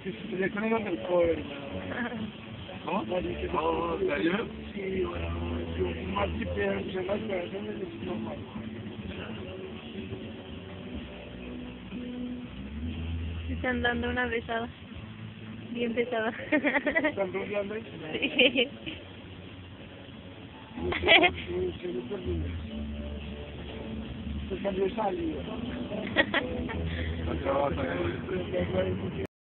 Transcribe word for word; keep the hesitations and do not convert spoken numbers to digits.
Que se peleó con el undercover. ¿Cómo? No, ¿Oh, en serio? sí, bueno, yo más que pierdo en las personas, es normal. Se están dando una besada. Bien pesada. ¿Están rodeando ahí? Sí. Se cambió de salida. No trabaja en el-